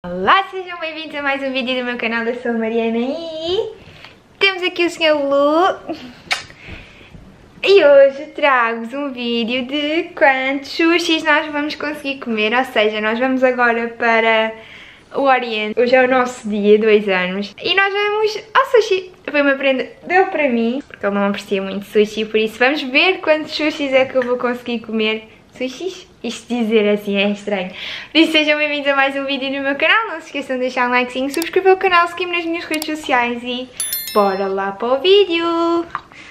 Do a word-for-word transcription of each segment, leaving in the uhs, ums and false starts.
Olá, sejam bem-vindos a mais um vídeo do meu canal. Eu sou a Mariana e temos aqui o senhor Lu. E hoje trago-vos um vídeo de quantos sushis nós vamos conseguir comer. Ou seja, nós vamos agora para o Oriente. Hoje é o nosso dia, dois anos. E nós vamos ao sushi. Foi uma prenda dele para mim, porque ele não aprecia muito sushi. Por isso vamos ver quantos sushis é que eu vou conseguir comer. Sushis? Isto dizer assim é estranho. Por isso, sejam bem-vindos a mais um vídeo no meu canal. Não se esqueçam de deixar um likezinho, subscrever o canal, seguir-me nas minhas redes sociais e bora lá para o vídeo!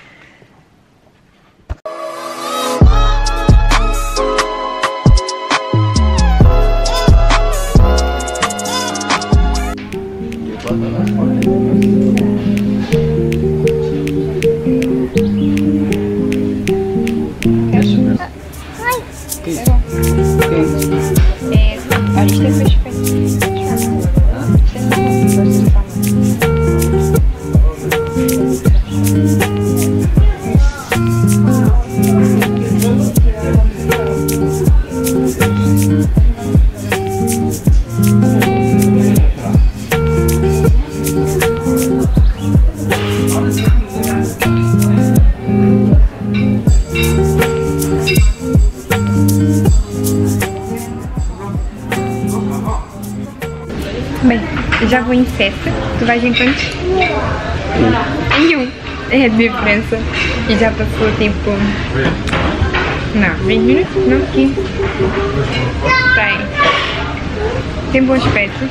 Bem, eu já vou em sete, tu vais em quantos? Um. Em um. É a diferença. E já passou tipo... Não, vinte minutos? Não, quinze. Tem. Tem bom aspecto.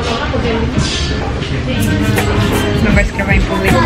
Não vais gravar em público.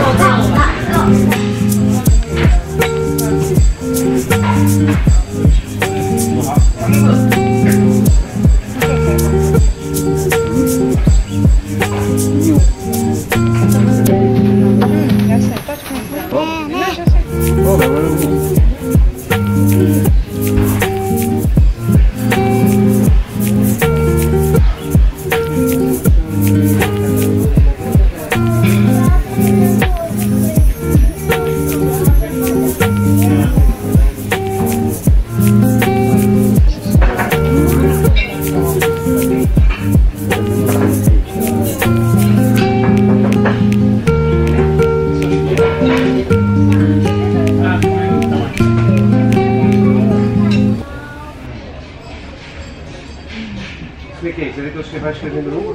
Expliquei, você vê que você vai escrevendo no?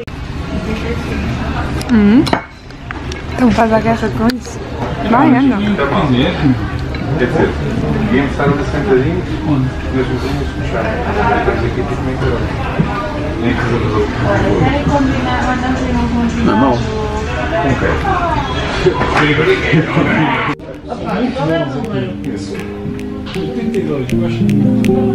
Hum. Então faz a guerra com isso? Vai, anda. Tá bom. Quer dizer, viemos estar ali sentadinhos, mas os vamos puxar. Estamos aqui tipo meio caralho. Nem que resolveu. Na mão? Com quem? oitenta e dois, eu acho que...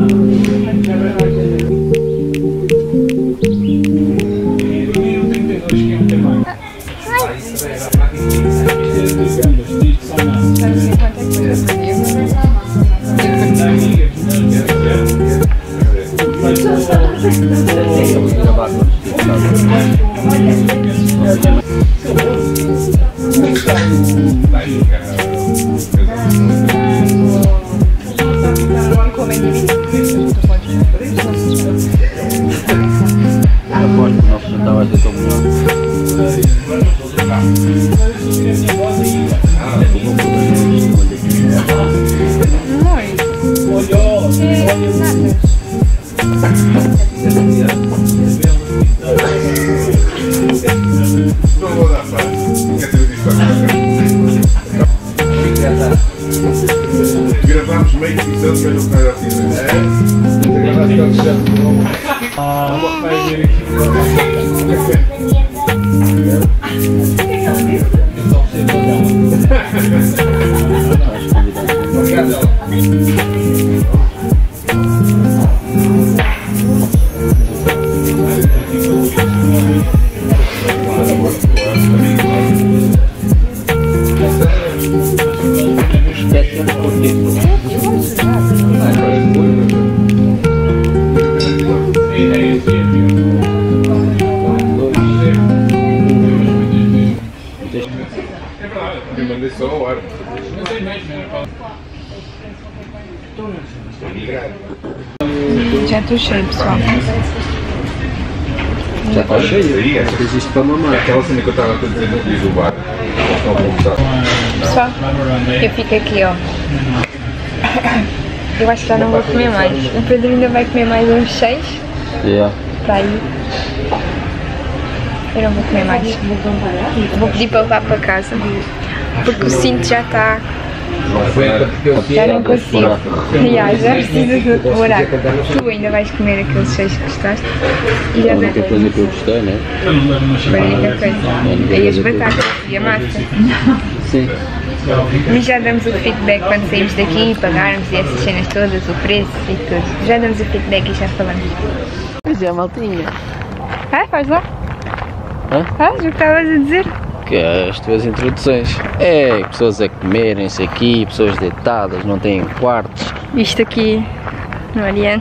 Gravamos meio episódio, mas não foi assim, né? Ah, vai ver aqui. Eu mandei só ao ar. Já tô cheio, pessoal. Já está cheio. Tens isto para mamar. Aquela cena que eu estava a dizer no vídeo do bar. Estão a conversar. Pessoal, eu fico aqui, ó. Eu acho que já não vou comer mais. O Pedro ainda vai comer mais uns seis. Yeah. Para aí. Eu não vou comer mais. Vou pedir para levar para casa. Porque o cinto já está. Já não consigo. Aliás, já preciso de buraco. Tu ainda vais comer aqueles seis que gostaste. E já A única coisa que eu gostei, né? Foi a única coisa. E as batatas e a massa. Sim. Mas já damos o feedback quando saímos daqui, pagarmos e essas cenas todas, o preço e tudo. Já damos o feedback e já falamos. Pois é, maltinha. Ah, faz lá. Hã? Faz o que estavas a dizer. Que é as tuas introduções. É, pessoas a comerem-se aqui, pessoas deitadas, não têm quartos. Isto aqui no Oriente.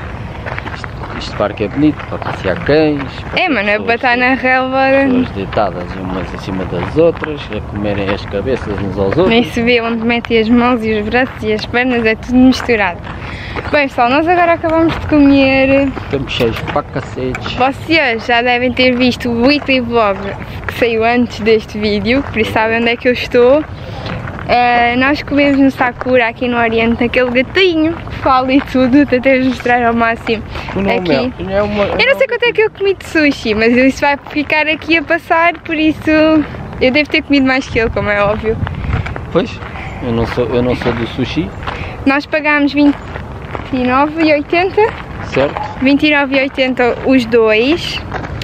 Este parque é bonito para passear cães. É, mano, é para estar na relva. Pessoas deitadas umas em cima das outras, a comerem as cabeças uns aos outros. Nem se vê onde metem as mãos e os braços e as pernas, é tudo misturado. Bem pessoal, nós agora acabamos de comer. Estamos cheios para cacetes. Vocês já devem ter visto o weekly vlog que saiu antes deste vídeo, por isso sabem onde é que eu estou. Uh, nós comemos no Sakura aqui no Oriente, naquele gatinho que fala e tudo, tentei mostrar ao máximo aqui. Não é uma, eu não sei quanto é que eu comi de sushi, mas isso vai ficar aqui a passar, por isso eu devo ter comido mais que ele, como é óbvio. Pois, eu não sou, eu não sou do sushi. Nós pagámos vinte e nove e oitenta. Certo? vinte e nove e oitenta os dois.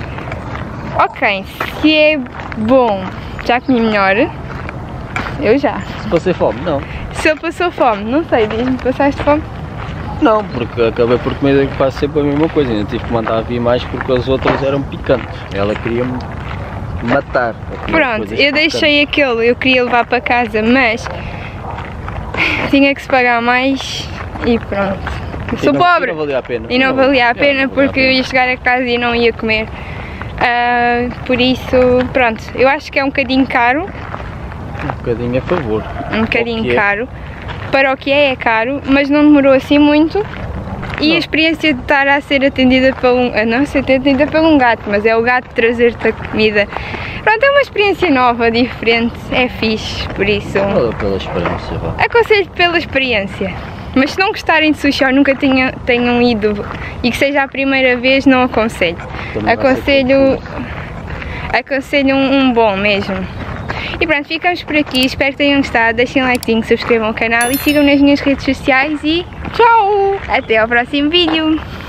Ok, se é bom, já comi melhor. Eu já. Se passei fome, não. Se eu passou fome, não sei, diz-me, passaste fome? Não, porque acabei por comer que faço sempre a mesma coisa. Ainda tive que mandar a vir mais porque as outras eram picantes. Ela queria-me matar. Pronto, eu deixei aquele, eu queria levar para casa, mas tinha que se pagar mais e pronto. Eu sou e não, pobre. E não valia a pena. E não, não valia a pena não, porque eu ia chegar a casa e não ia comer. Uh, por isso, pronto, eu acho que é um bocadinho caro. Um bocadinho a favor. Um bocadinho caro. Para o que é, é caro, mas não demorou assim muito. E não. A experiência de estar a ser atendida por um... Não ser atendida por um gato, mas é o gato trazer-te a comida. Pronto, é uma experiência nova, diferente, é fixe, por isso... Fala pela experiência, vá. Aconselho pela experiência. Mas se não gostarem de sushi ou nunca tenham, tenham ido e que seja a primeira vez, não aconselho. Também aconselho... Aconselho um, um bom mesmo. E pronto, ficamos por aqui, espero que tenham gostado, deixem um like, subscrevam o canal e sigam nas minhas redes sociais e tchau! Até ao próximo vídeo!